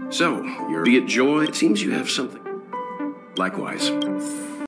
So, you're be it joy. It seems you have something. Likewise.